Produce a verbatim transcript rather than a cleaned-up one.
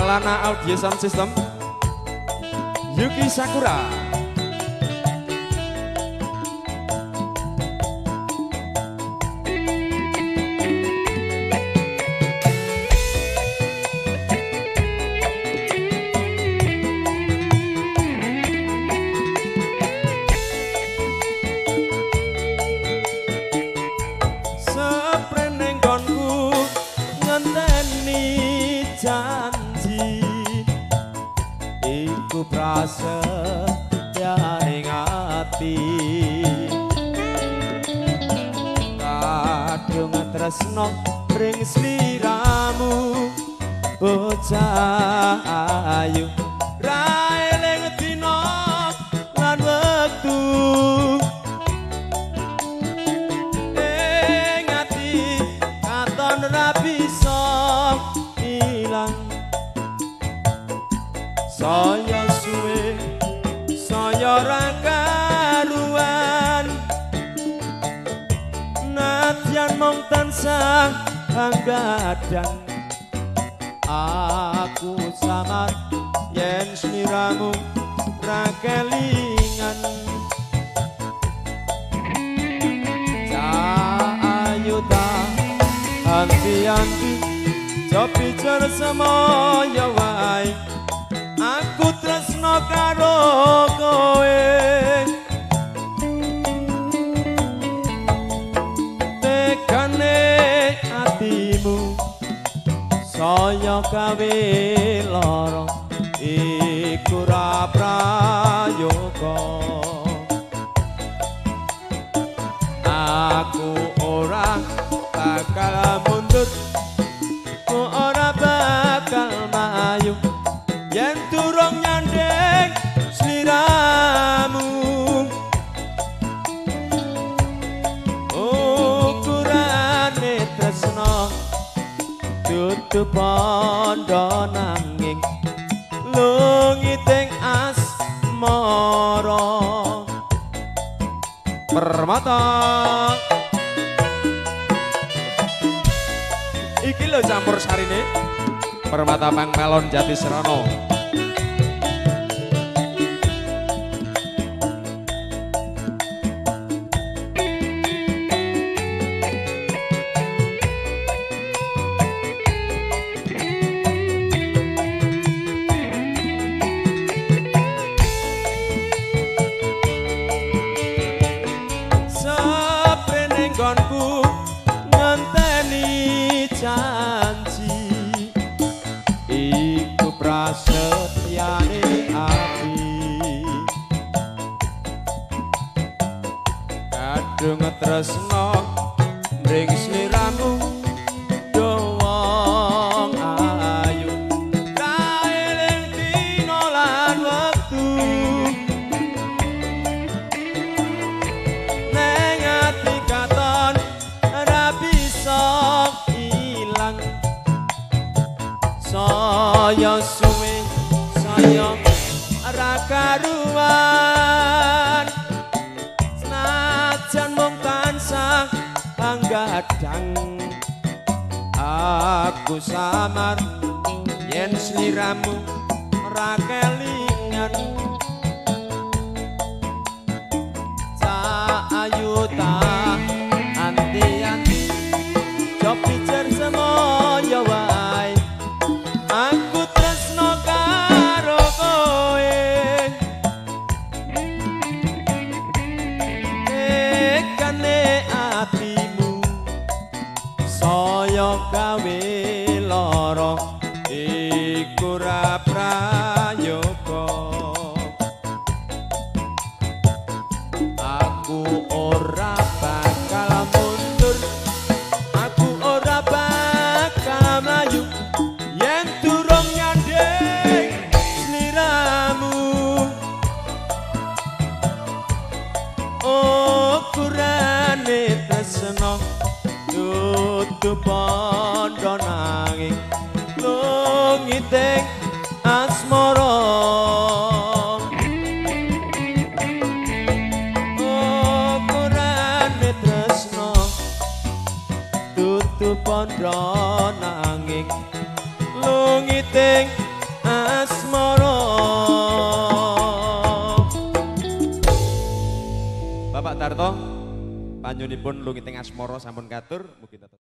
Alana Audio Sound System, Yuki Sakura. Janji iku prasetyaning ati kadung tresno ring sliramu bocah ayu ra eling dina lan wektu ing ati katon ra bisa saya suwe saya ra karuan nadyan mong tansah anggadang aku samar yen sliramu ra kelingan ayu ta anti-anti copi jar semoyo wae aku tresno karo kowe tekane atimu saya gawe lara iku ra prayoga aku ora bakal mundur ora bakal mayu yen durung nyandeng sliramu ukurane tresno dudu pondo nanging lungiting asmara permata iki lho campur sarine Permata Pang Melon Jati Serono. Saprene nggonku ngenteni janji iku prasetyane ati kadung tresno mring sliramu dowong ayu ra eling dina lan wektu neng ati katon ra bisa ilang saya suwe saya ra karuan senajan mung tansah anggadang aku samar yen sliramu ra kelingan sa ayu ta anti-anti jop pijer semoyo wae aku tresno karo kowe tekane atimu saya gawe lara iku ra prayoga aku ora bakal mundur aku ora bakal mlayu yen durung nyandeng sliramu ukurane tresno dudu pondo nanging lungiting asmara ukurane tresno dudu pondo nanging lungiting asmara. Bapak Darto panjenenganipun lungi teng asmara sampun katur mugi tetep